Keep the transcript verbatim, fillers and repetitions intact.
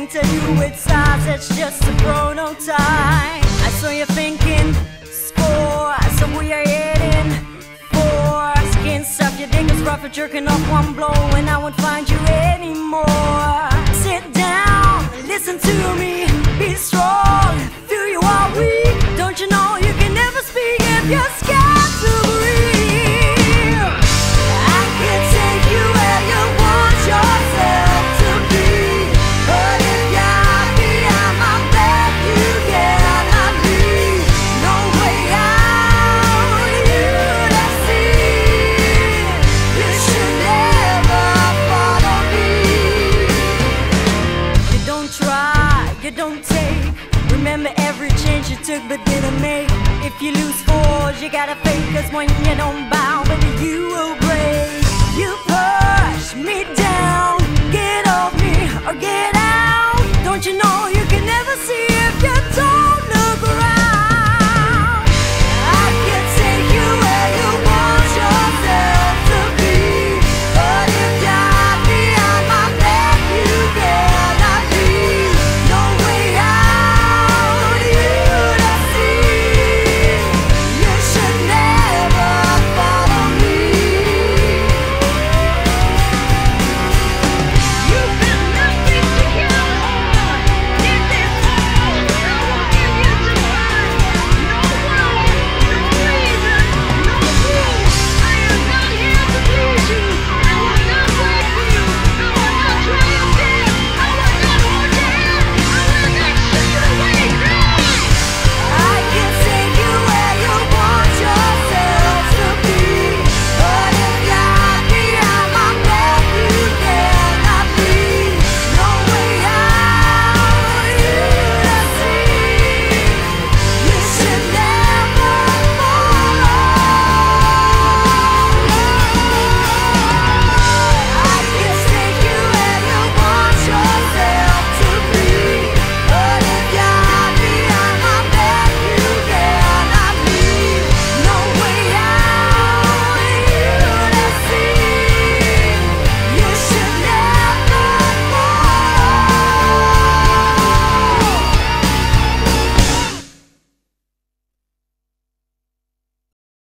can't tell you which size, it's just a prototype. I saw you thinking, score, so we are heading for skin stuff. Your dick is rough for jerking off one blow, and I won't find you anymore. Sit down, listen to me, be strong. Feel you are weak, don't you know you can never speak if you're scared to breathe. I can take you where you want yourself to be, but if you're behind my back, you cannot leave. No way out, you to see. You should never follow me. You don't try, you don't take. Remember every change you took but didn't make. If you lose force, you gotta fake, cause when you don't bow, baby, you will break. You push me down, get off me or get